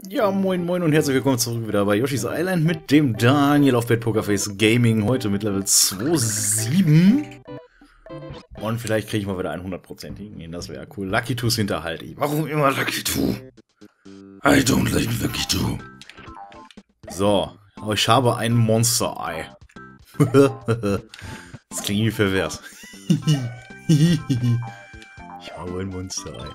Ja, moin moin und herzlich willkommen zurück wieder bei Yoshi's Island mit dem Daniel auf Bad Pokerface Gaming. Heute mit Level 2.7. Und vielleicht kriege ich mal wieder einen 100%igen hin, das wäre cool. Lucky Twos hinterhalte ich. Warum immer Lucky Two? I don't like Lucky Two. So, aber ich habe ein Monster-Ei. Das klingt wie pervers. Ich habe ein Monster-Ei.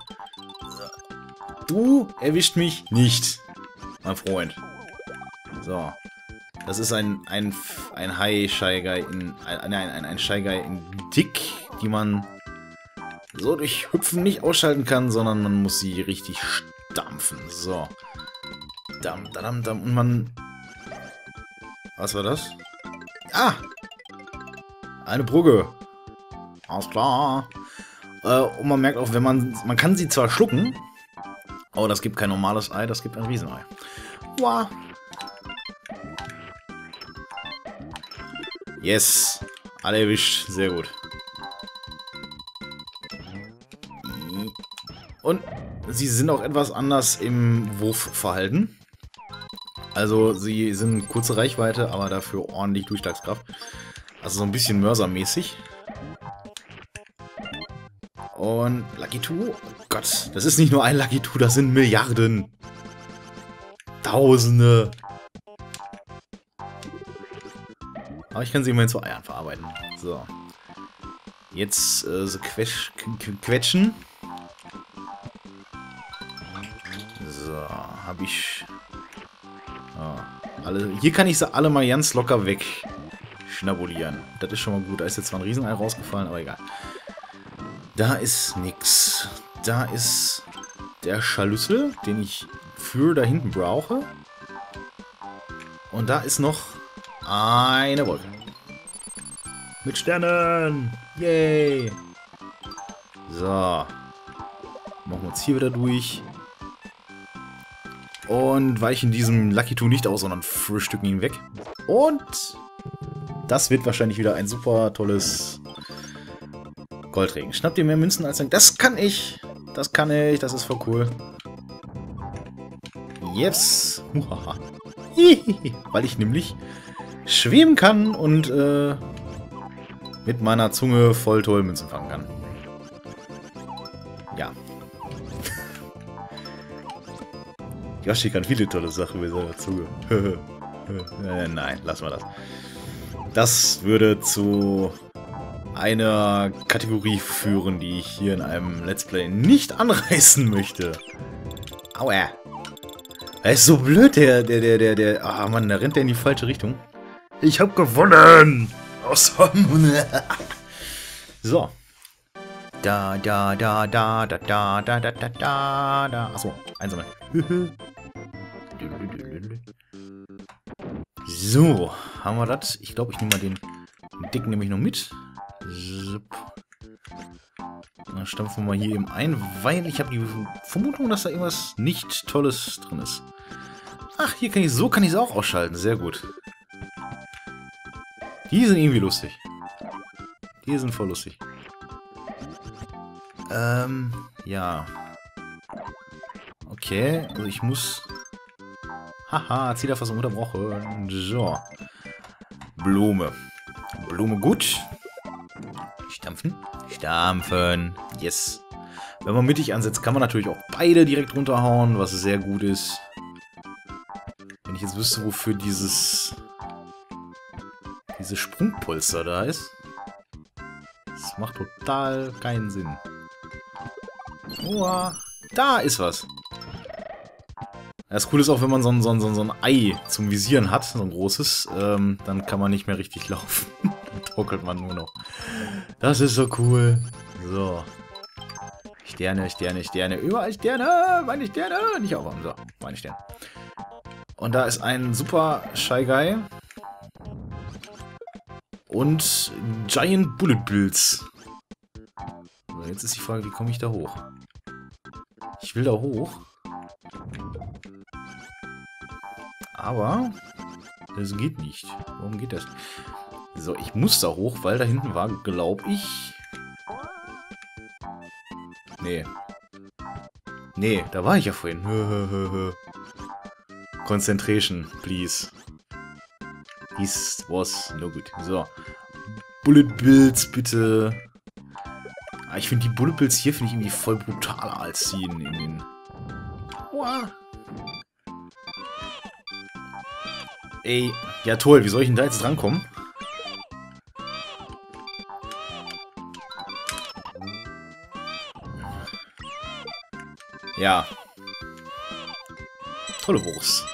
Du erwischt mich nicht, mein Freund. So. Das ist ein High-Shy Guy in. Ein Shy Guy in dick, die man so durch Hüpfen nicht ausschalten kann, sondern man muss sie richtig stampfen. So. Dam, dam, dam. Und man. Was war das? Ah! Eine Brücke. Alles klar. Und man merkt auch, wenn man kann sie zwar schlucken, aber das gibt kein normales Ei, das gibt ein Riesenei. Wow. Yes. Alle erwischt. Sehr gut. Und sie sind auch etwas anders im Wurfverhalten. Also sie sind kurze Reichweite, aber dafür ordentlich Durchschlagskraft. Also so ein bisschen Mörsermäßig. Und Lucky Two, oh Gott, das ist nicht nur ein Lucky Two, das sind Milliarden. Tausende. Aber ich kann sie immerhin zu Eiern verarbeiten. So. Jetzt so quetschen. So, habe ich... Oh, hier kann ich sie alle mal ganz locker wegschnabulieren. Das ist schon mal gut. Da ist jetzt zwar ein Riesenei rausgefallen, aber egal. Da ist nix. Da ist der Scharlüssel, den ich für da hinten brauche. Und da ist noch eine Wolke. Mit Sternen! Yay! So. Machen wir uns hier wieder durch. Und weichen diesem Lucky Two nicht aus, sondern frühstücken ihn weg. Und das wird wahrscheinlich wieder ein super tolles Goldregen. Schnappt ihr mehr Münzen als ein... Das kann ich! Das kann ich, das ist voll cool. Yes! Weil ich nämlich schweben kann und mit meiner Zunge voll toll Münzen fangen kann. Ja. Yoshi kann viele tolle Sachen mit seiner Zunge. Nein, lassen wir das. Das würde zu einer Kategorie führen, die ich hier in einem Let's Play nicht anreißen möchte. Aua. Er ist so blöd, der... Ah, Mann, da rennt er in die falsche Richtung. Ich hab gewonnen! Awesome! So. Da. Achso, einsammeln. So, haben wir das? Ich glaube, ich nehme mal den dicken nämlich noch mit. Dann stampfen wir mal hier eben ein, weil ich habe die Vermutung, dass da irgendwas nicht Tolles drin ist. Ach, hier kann ich es auch ausschalten. Sehr gut. Die sind irgendwie lustig. Die sind voll lustig. Ja. Okay, also ich muss... Haha, Zielerfassung unterbrochen. So. Blume. Blume gut. Stampfen. Stampfen. Yes. Wenn man mittig ansetzt, kann man natürlich auch beide direkt runterhauen, was sehr gut ist. Wenn ich jetzt wüsste, wofür diese Sprungpolster da ist. Das macht total keinen Sinn. Uah, da ist was. Das Coole ist auch, wenn man so ein Ei zum Visieren hat, so ein großes, dann kann man nicht mehr richtig laufen. Dann torkelt man nur noch. Das ist so cool. So. Sterne, Sterne, Sterne. Überall Sterne. Meine Sterne. Nicht aufhaben. So, meine Sterne. Und da ist ein super Shy Guy. Und Giant Bullet Bills. So, jetzt ist die Frage, wie komme ich da hoch? Ich will da hoch. Aber das geht nicht. Warum geht das? So, ich muss da hoch, weil da hinten war, glaube ich... Nee. Nee, da war ich ja vorhin. Concentration, please. This was no good. So. Bullet Bills, bitte. Ah, ich finde die Bullet Bills hier finde ich irgendwie voll brutaler als die in den... Wow. Ey, ja toll, wie soll ich denn da jetzt drankommen? Ja. Tolle Wurst.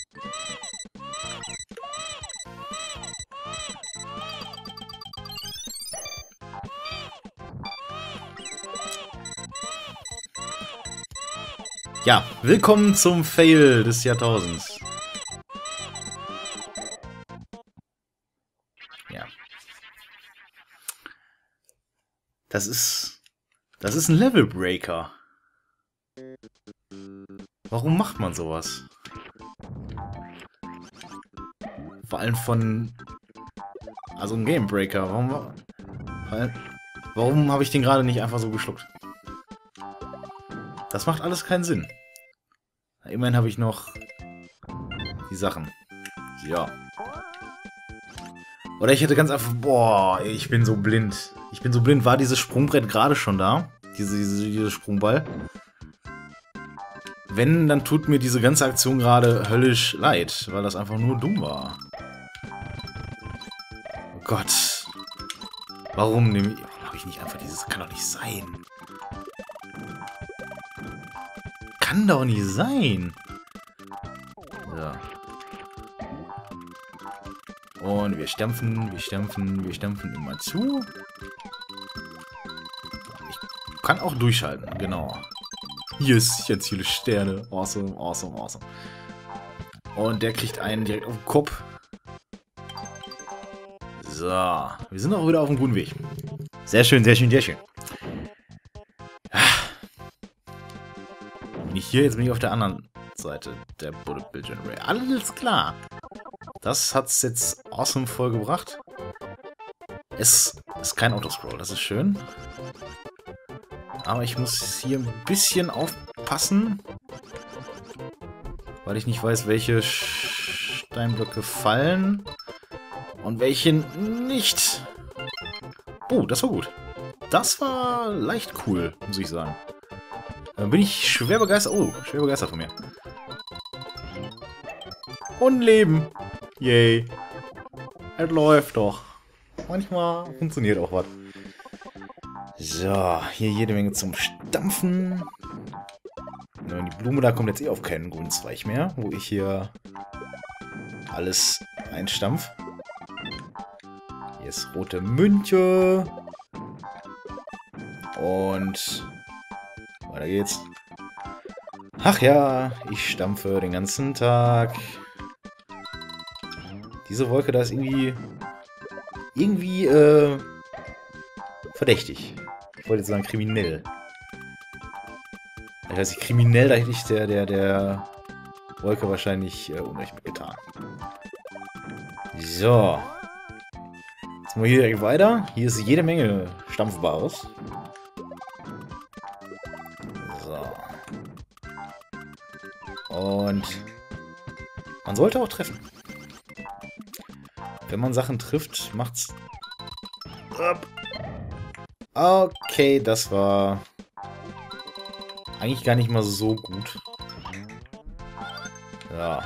Ja, willkommen zum Fail des Jahrtausends. Ja. Das ist ein Level Breaker. Warum macht man sowas? Vor allem von... Also ein Game Breaker. Warum habe ich den gerade nicht einfach so geschluckt? Das macht alles keinen Sinn. Immerhin habe ich noch die Sachen. Ja. Oder ich hätte ganz einfach... Boah, ich bin so blind. Ich bin so blind. War dieses Sprungbrett gerade schon da? Dieser Sprungball? Wenn, dann tut mir diese ganze Aktion gerade höllisch leid, weil das einfach nur dumm war. Oh Gott. Warum habe ich nicht einfach dieses... Kann doch nicht sein. Kann doch nicht sein. So. Und wir stampfen immer zu. Ich kann auch durchschalten, genau. Yes, ich erziele Sterne. Awesome, awesome, awesome. Und der kriegt einen direkt auf den Kopf. So, wir sind auch wieder auf dem guten Weg. Sehr schön, sehr schön, sehr schön. Bin ich hier, jetzt bin ich auf der anderen Seite der Bullet Bill Generator. Alles klar. Das hat's jetzt awesome vollgebracht. Es ist kein Autoscroll, das ist schön. Aber ich muss hier ein bisschen aufpassen, weil ich nicht weiß, welche Steinblöcke fallen und welche nicht. Oh, das war gut. Das war leicht cool, muss ich sagen. Dann bin ich schwer begeistert. Oh, schwer begeistert von mir. Und Leben. Yay. Es läuft doch. Manchmal funktioniert auch was. So, hier jede Menge zum Stampfen. Die Blume da kommt jetzt eh auf keinen grünen Zweig mehr, wo ich hier alles einstampf. Hier ist rote Münche. Und weiter geht's. Ach ja, ich stampfe den ganzen Tag. Diese Wolke da ist irgendwie verdächtig. Ich wollte jetzt sagen kriminell. Ich weiß nicht, kriminell, da hätte ich der Wolke wahrscheinlich Unrecht mitgetan. So. Jetzt mal hier direkt weiter. Hier ist jede Menge Stampfbares. So. Und man sollte auch treffen. Wenn man Sachen trifft, macht's... Okay, das war eigentlich gar nicht mal so gut. Ja.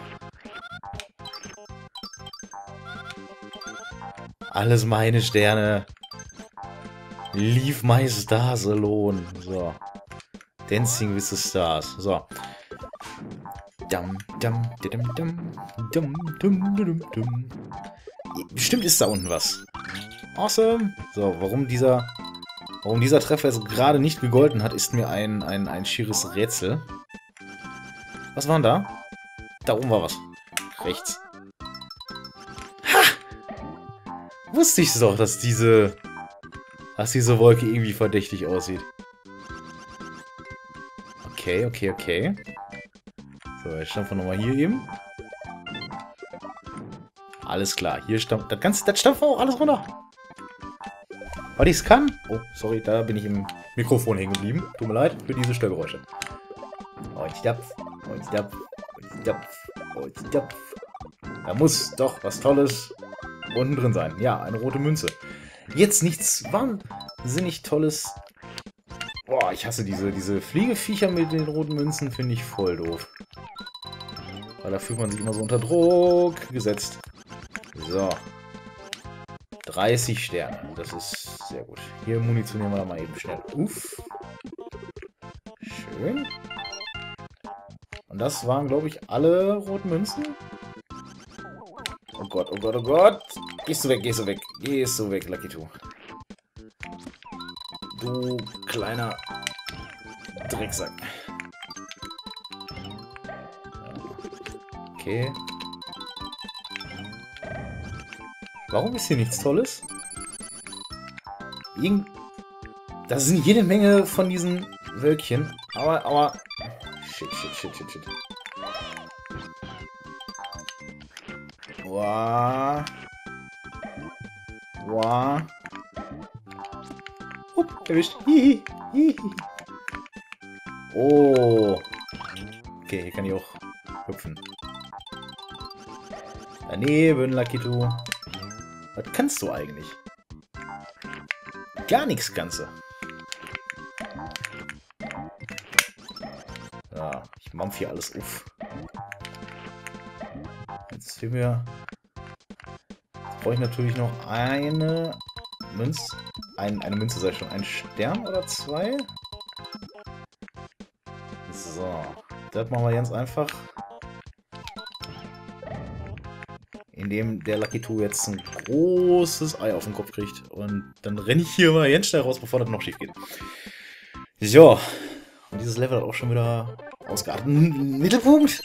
Alles meine Sterne. Leave my stars alone. So. Dancing with the Stars. So. Dum, dum, dum, dum, dum, dum, dum, dum. Bestimmt ist da unten was. Awesome. So, warum dieser Treffer jetzt gerade nicht gegolten hat, ist mir ein schieres Rätsel. Was war denn da? Da oben war was. Rechts. Ha! Wusste ich doch, dass diese Wolke irgendwie verdächtig aussieht. Okay, okay, okay. So, jetzt stampfen wir nochmal hier eben. Alles klar, hier stampft... Das stampft auch alles runter. Was ich es kann? Oh, sorry, da bin ich im Mikrofon hängen geblieben. Tut mir leid für diese Störgeräusche. Und stapf, und stapf, und stapf. Und da muss doch was Tolles unten drin sein. Ja, eine rote Münze. Jetzt nichts wahnsinnig Tolles. Boah, ich hasse diese Fliegeviecher mit den roten Münzen, finde ich voll doof. Weil da fühlt man sich immer so unter Druck gesetzt. So. 30 Sterne. Das ist sehr gut. Hier munitionieren wir da mal eben schnell. Uff. Schön. Und das waren, glaube ich, alle roten Münzen. Oh Gott, oh Gott, oh Gott. Gehst du weg, gehst du weg. Gehst du weg, Lucky Two. Du kleiner Drecksack. Okay. Warum ist hier nichts Tolles? Das sind jede Menge von diesen Wölkchen. Aber... Shit. Wow. Erwischt. Hihi. Oh. Okay, hier kann ich auch hüpfen. Daneben, Lucky Two. Was kannst du eigentlich? Gar nichts kannst du. Ja, ich mampf hier alles auf. Jetzt fehlt mir... Jetzt brauche ich natürlich noch eine Münze. Eine Münze sei schon. Ein Stern oder zwei? So. Das machen wir ganz einfach. Indem der Lucky Two jetzt ein großes Ei auf den Kopf kriegt. Und dann renne ich hier mal ganz schnell raus, bevor das noch schief geht. So. Und dieses Level hat auch schon wieder ausgeartet. Mittelpunkt?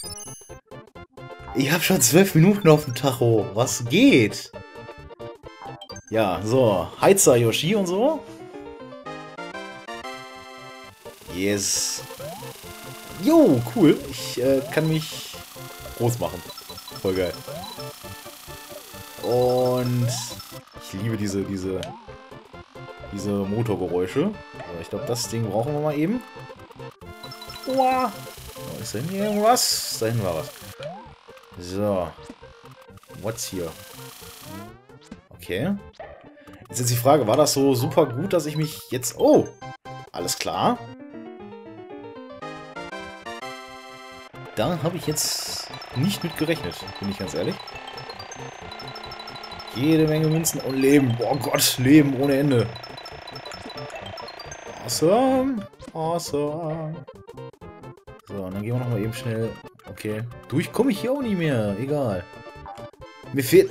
Ich habe schon 12 Minuten auf dem Tacho. Was geht? Ja, so. Heizer Yoshi und so. Yes. Jo, cool. Ich kann mich groß machen. Voll geil. Und ich liebe diese Motorgeräusche. Also ich glaube, das Ding brauchen wir mal eben. Uah. Oh, ist da hinten irgendwas? Da hinten war was. So. What's here? Okay. Jetzt ist die Frage, war das so super gut, dass ich mich jetzt... Oh! Alles klar. Da habe ich jetzt nicht mit gerechnet, bin ich ganz ehrlich. Jede Menge Münzen und Leben. Oh Gott, Leben ohne Ende. Awesome. Awesome. So, und dann gehen wir nochmal eben schnell... Okay. Durch komme ich hier auch nicht mehr. Egal. Mir fehlt...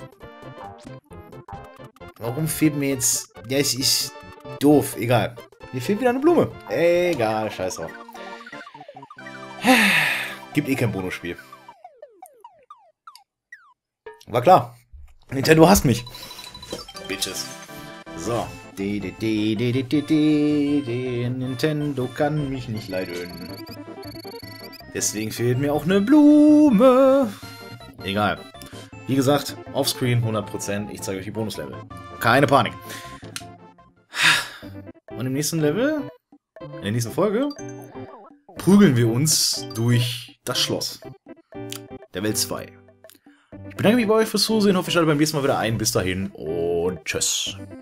Warum fehlt mir jetzt... Ja, es ist doof. Egal. Mir fehlt wieder eine Blume. Egal, scheiß drauf. Gibt eh kein Bonusspiel. War klar. Nintendo hasst mich. Bitches. So. Nintendo kann mich nicht leiden. Deswegen fehlt mir auch eine Blume. Egal. Wie gesagt, offscreen 100%. Ich zeige euch die Bonuslevel. Keine Panik. Und im nächsten Level, in der nächsten Folge, prügeln wir uns durch das Schloss der Welt 2. Ich bedanke mich bei euch fürs Zusehen. Hoffe, ihr schaltet beim nächsten Mal wieder ein. Bis dahin und tschüss.